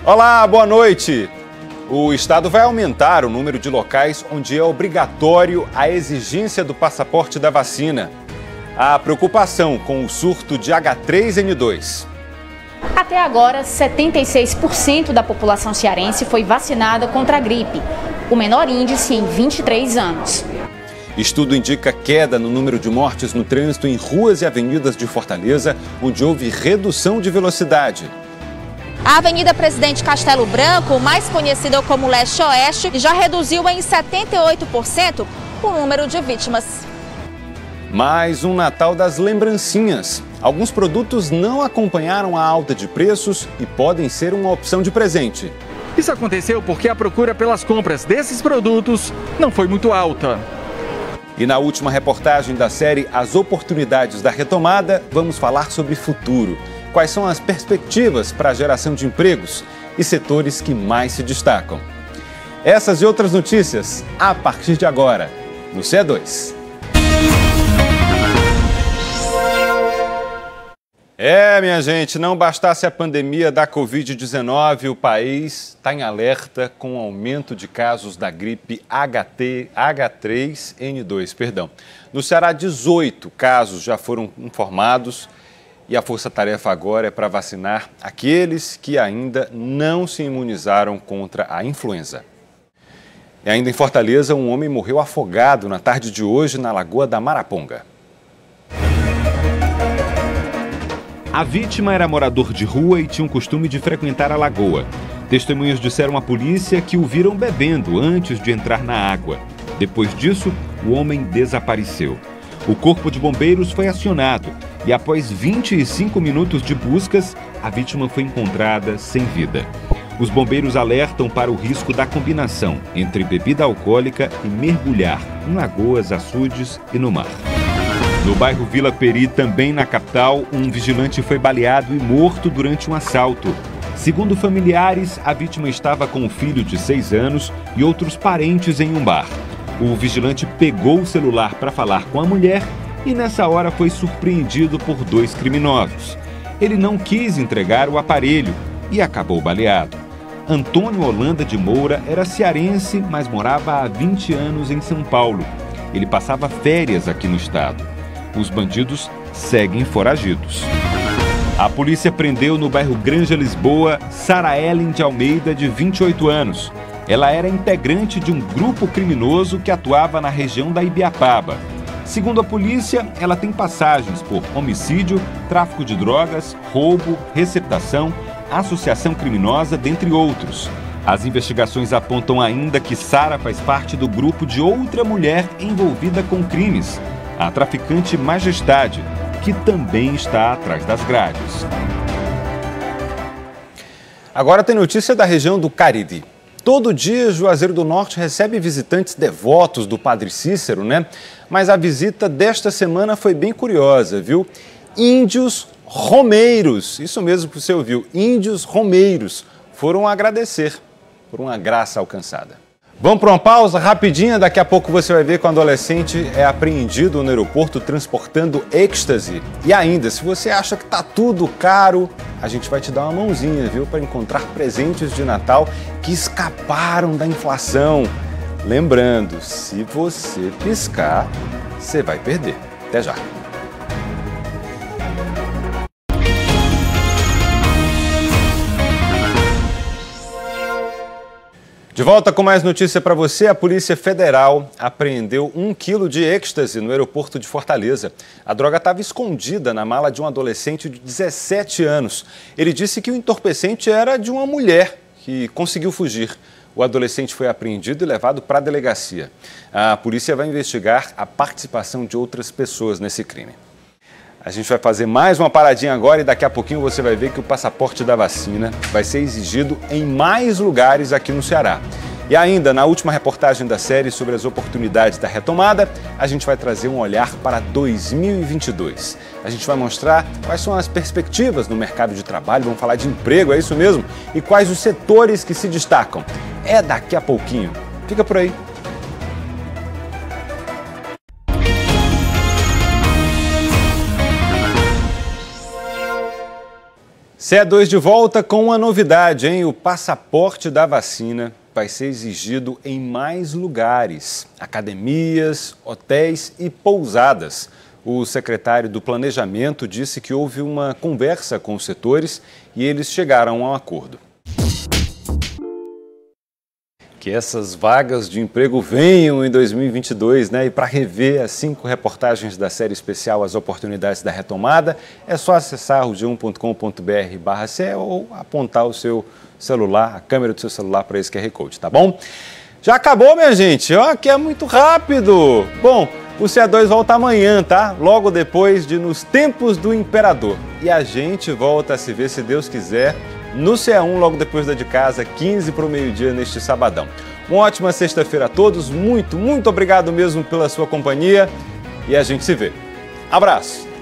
Olá, boa noite. O Estado vai aumentar o número de locais onde é obrigatório a exigência do passaporte da vacina. A preocupação com o surto de H3N2. Até agora, 76% da população cearense foi vacinada contra a gripe, o menor índice em 23 anos. Estudo indica queda no número de mortes no trânsito em ruas e avenidas de Fortaleza, onde houve redução de velocidade. A Avenida Presidente Castelo Branco, mais conhecida como Leste-Oeste, já reduziu em 78% o número de vítimas. Mais um Natal das lembrancinhas. Alguns produtos não acompanharam a alta de preços e podem ser uma opção de presente. Isso aconteceu porque a procura pelas compras desses produtos não foi muito alta. E na última reportagem da série As Oportunidades da Retomada, vamos falar sobre futuro. Quais são as perspectivas para a geração de empregos e setores que mais se destacam? Essas e outras notícias a partir de agora, no C2. Minha gente, não bastasse a pandemia da Covid-19, o país está em alerta com o aumento de casos da gripe H3N2. No Ceará, 18 casos já foram informados e a força-tarefa agora é para vacinar aqueles que ainda não se imunizaram contra a influenza. E ainda em Fortaleza, um homem morreu afogado na tarde de hoje na Lagoa da Maraponga. A vítima era morador de rua e tinha o costume de frequentar a lagoa. Testemunhas disseram à polícia que o viram bebendo antes de entrar na água. Depois disso, o homem desapareceu. O corpo de bombeiros foi acionado e após 25 minutos de buscas, a vítima foi encontrada sem vida. Os bombeiros alertam para o risco da combinação entre bebida alcoólica e mergulhar em lagoas, açudes e no mar. No bairro Vila Peri, também na capital, um vigilante foi baleado e morto durante um assalto. Segundo familiares, a vítima estava com um filho de 6 anos e outros parentes em um bar. O vigilante pegou o celular para falar com a mulher e nessa hora foi surpreendido por 2 criminosos. Ele não quis entregar o aparelho e acabou baleado. Antônio Holanda de Moura era cearense, mas morava há 20 anos em São Paulo. Ele passava férias aqui no estado. Os bandidos seguem foragidos. A polícia prendeu no bairro Granja Lisboa Sara Ellen de Almeida, de 28 anos. Ela era integrante de um grupo criminoso que atuava na região da Ibiapaba. Segundo a polícia, ela tem passagens por homicídio, tráfico de drogas, roubo, receptação, associação criminosa, dentre outros. As investigações apontam ainda que Sara faz parte do grupo de outra mulher envolvida com crimes, a traficante Majestade, que também está atrás das grades. Agora tem notícia da região do Cariri. Todo dia, Juazeiro do Norte recebe visitantes devotos do Padre Cícero, né? Mas a visita desta semana foi bem curiosa, viu? Índios romeiros, isso mesmo que você ouviu, índios romeiros foram agradecer por uma graça alcançada. Vamos para uma pausa rapidinha, daqui a pouco você vai ver que um adolescente é apreendido no aeroporto transportando êxtase. E ainda, se você acha que tá tudo caro, a gente vai te dar uma mãozinha, viu, para encontrar presentes de Natal que escaparam da inflação. Lembrando, se você piscar, você vai perder. Até já. De volta com mais notícia para você, a Polícia Federal apreendeu 1 quilo de êxtase no aeroporto de Fortaleza. A droga estava escondida na mala de um adolescente de 17 anos. Ele disse que o entorpecente era de uma mulher que conseguiu fugir. O adolescente foi apreendido e levado para a delegacia. A polícia vai investigar a participação de outras pessoas nesse crime. A gente vai fazer mais uma paradinha agora e daqui a pouquinho você vai ver que o passaporte da vacina vai ser exigido em mais lugares aqui no Ceará. E ainda, na última reportagem da série sobre as oportunidades da retomada, a gente vai trazer um olhar para 2022. A gente vai mostrar quais são as perspectivas no mercado de trabalho, vamos falar de emprego, é isso mesmo? E quais os setores que se destacam. É daqui a pouquinho. Fica por aí. CE2 de volta com uma novidade, hein? O passaporte da vacina vai ser exigido em mais lugares, academias, hotéis e pousadas. O secretário do Planejamento disse que houve uma conversa com os setores e eles chegaram a um acordo. Que essas vagas de emprego venham em 2022, né? E para rever as 5 reportagens da série especial As Oportunidades da Retomada, é só acessar o g1.com.br/ce ou apontar o seu celular, a câmera do seu celular para esse QR Code, tá bom? Já acabou, minha gente, ó, que é muito rápido. Bom, o CE2 volta amanhã, tá? Logo depois de Nos Tempos do Imperador. E a gente volta a se ver, se Deus quiser, no CE1, logo depois da de casa, 15 para o meio-dia, neste sabadão. Uma ótima sexta-feira a todos, muito obrigado mesmo pela sua companhia e a gente se vê. Abraço!